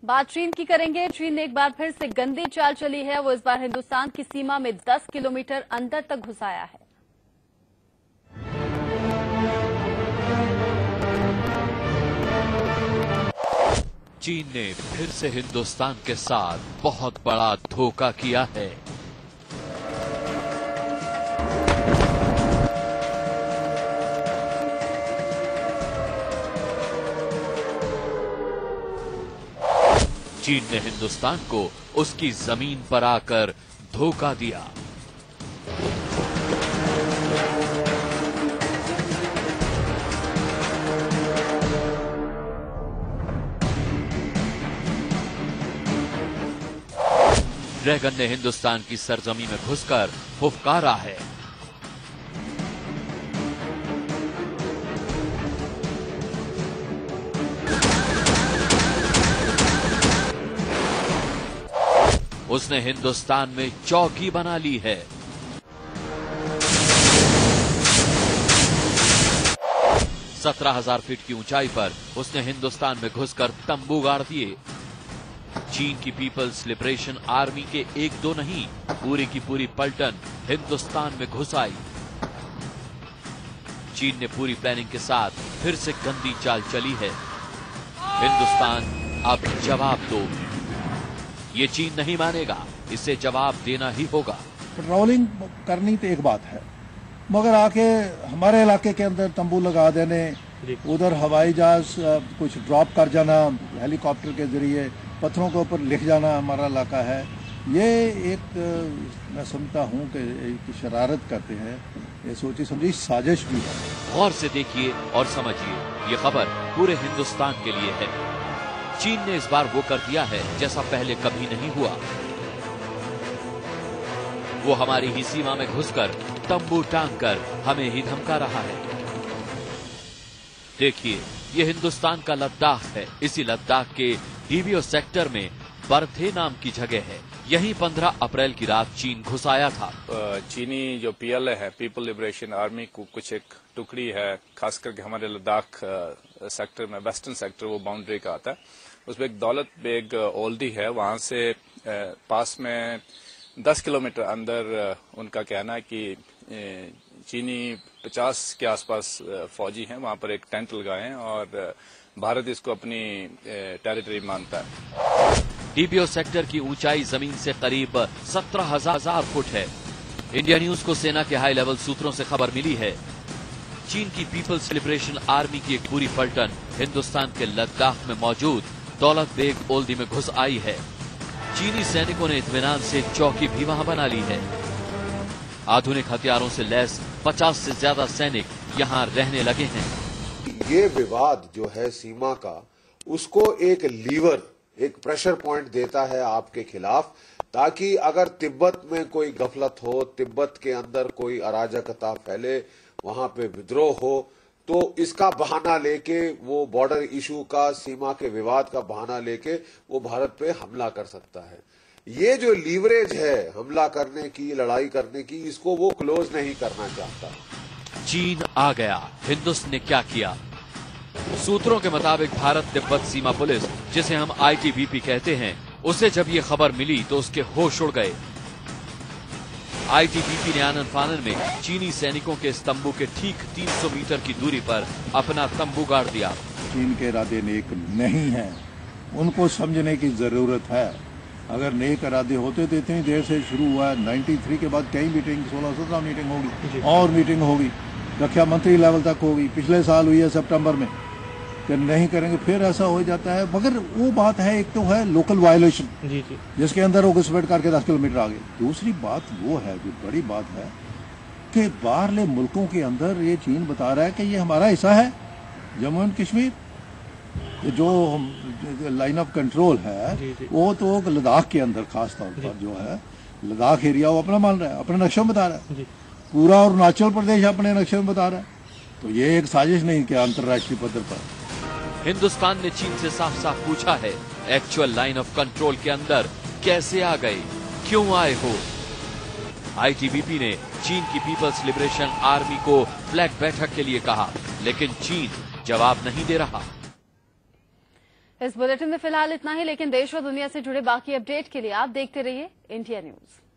बात चीन की करेंगे। चीन ने एक बार फिर से गंदी चाल चली है। वो इस बार हिंदुस्तान की सीमा में 10 किलोमीटर अंदर तक घुस आया है। चीन ने फिर से हिंदुस्तान के साथ बहुत बड़ा धोखा किया है। चीन ने हिंदुस्तान को उसकी जमीन पर आकर धोखा दिया। ड्रैगन ने हिंदुस्तान की सरजमी में घुसकर फुफकारा है। उसने हिंदुस्तान में चौकी बना ली है। सत्रह 17,000 फीट की ऊंचाई पर उसने हिंदुस्तान में घुसकर तंबू गाड़ दिए। चीन की पीपल्स लिबरेशन आर्मी के एक दो नहीं, पूरी की पूरी पलटन हिंदुस्तान में घुस आई। चीन ने पूरी प्लानिंग के साथ फिर से गंदी चाल चली है। हिंदुस्तान अब जवाब दो। ये चीन नहीं मानेगा, इसे जवाब देना ही होगा। पेट्रोलिंग करनी तो एक बात है, मगर आके हमारे इलाके के अंदर तंबू लगा देने, उधर हवाई जहाज कुछ ड्रॉप कर जाना, हेलीकॉप्टर के जरिए पत्थरों के ऊपर लिख जाना हमारा इलाका है, ये एक मैं समझता हूँ कि एक शरारत करते हैं। ये सोची समझी साजिश भी है। गौर से देखिए और समझिए, ये खबर पूरे हिंदुस्तान के लिए है। चीन ने इस बार वो कर दिया है जैसा पहले कभी नहीं हुआ। वो हमारी ही सीमा में घुसकर तंबू टांग कर हमें ही धमका रहा है। देखिए, ये हिंदुस्तान का लद्दाख है। इसी लद्दाख के डीबीओ सेक्टर में बरथे नाम की जगह है। यहीं 15 अप्रैल की रात चीन घुस आया था। चीनी जो पीएलए है, पीपल लिबरेशन आर्मी को कुछ एक टुकड़ी है, खास करके हमारे लद्दाख सेक्टर में, वेस्टर्न सेक्टर वो बाउंड्री का आता है। उसमें एक दौलत बेग ओल्डी है, वहां से पास में 10 किलोमीटर अंदर उनका कहना है कि चीनी 50 के आसपास फौजी हैं, वहां पर एक टेंट लगाए हैं और भारत इसको अपनी टेरिटरी मानता है। डीबीओ सेक्टर की ऊंचाई जमीन से करीब 17,000 फुट है। इंडिया न्यूज को सेना के हाई लेवल सूत्रों से खबर मिली है। चीन की पीपल्स लिबरेशन आर्मी की एक पूरी पलटन हिंदुस्तान के लद्दाख में मौजूद दौलत बेग ओल्डी में घुस आई है। चीनी सैनिकों ने इत्मीनान से चौकी भी वहां बना ली है। आधुनिक हथियारों से लैस 50 से ज्यादा सैनिक यहां रहने लगे हैं। ये विवाद जो है सीमा का, उसको एक लीवर, एक प्रेशर पॉइंट देता है आपके खिलाफ, ताकि अगर तिब्बत में कोई गफलत हो, तिब्बत के अंदर कोई अराजकता फैले, वहां पे विद्रोह हो, तो इसका बहाना लेके वो बॉर्डर इशू का, सीमा के विवाद का बहाना लेके वो भारत पे हमला कर सकता है। ये जो लीवरेज है हमला करने की, लड़ाई करने की, इसको वो क्लोज नहीं करना चाहता। चीन आ गया। हिंदुस्तान ने क्या किया? सूत्रों के मुताबिक भारत तिब्बत सीमा पुलिस, जिसे हम आईटीबीपी कहते हैं, उसे जब ये खबर मिली तो उसके होश उड़ गए। आईटीबीपी ने आनन फानन में चीनी सैनिकों के इस तंबू के ठीक 300 मीटर की दूरी पर अपना तंबू गाड़ दिया। चीन के इरादे नेक नहीं है, उनको समझने की जरूरत है। अगर नेक इरादे होते तो इतनी देर से शुरू हुआ है। 93 के बाद कई मीटिंग, 16-17 मीटिंग होगी और मीटिंग होगी, रक्षा मंत्री लेवल तक होगी। पिछले साल हुई है सितंबर में कि नहीं करेंगे, फिर ऐसा हो जाता है। मगर वो बात है, एक तो है लोकल वायलेशन जिसके अंदर वो घुसपैठ करके 10 किलोमीटर आगे। दूसरी बात वो है, जो बड़ी बात है कि बाहरले मुल्कों के अंदर ये चीन बता रहा है कि ये हमारा हिस्सा है। जम्मू एंड कश्मीर जो लाइन ऑफ कंट्रोल है वो तो लद्दाख के अंदर खास तौर पर जो है लद्दाख एरिया वो अपना मान रहा है, अपने नक्शे में बता रहा है। पूरा अरुणाचल प्रदेश अपने नक्शे में बता रहा है। तो ये एक साजिश नहीं कि अंतर्राष्ट्रीय पद्धर पर हिंदुस्तान ने चीन से साफ साफ पूछा है, एक्चुअल लाइन ऑफ कंट्रोल के अंदर कैसे आ गए, क्यों आए हो? आईटीबीपी ने चीन की पीपल्स लिबरेशन आर्मी को फ्लैग बैठक के लिए कहा, लेकिन चीन जवाब नहीं दे रहा। इस बुलेटिन में फिलहाल इतना ही, लेकिन देश और दुनिया से जुड़े बाकी अपडेट के लिए आप देखते रहिए इंडिया न्यूज।